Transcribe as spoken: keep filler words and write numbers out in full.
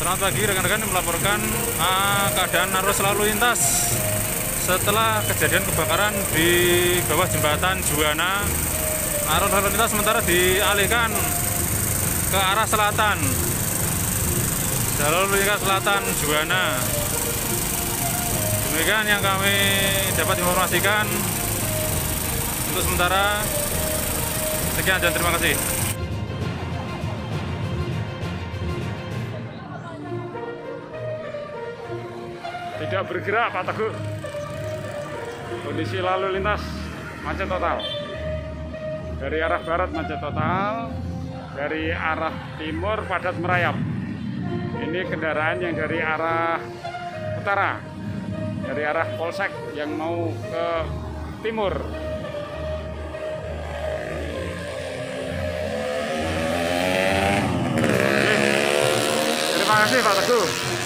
Selamat pagi rekan-rekan, melaporkan uh, keadaan arus lalu lintas setelah kejadian kebakaran di bawah jembatan Juwana. Arus lalu lintas sementara dialihkan ke arah selatan, jalur lintas selatan Juwana. Demikian yang kami dapat informasikan untuk sementara. Sekian dan terima kasih. Tidak bergerak Pak Teguh. Kondisi lalu lintas macet total. Dari arah barat macet total, dari arah timur padat merayap. Ini kendaraan yang dari arah utara, dari arah Polsek yang mau ke timur. Terima kasih Pak Teguh.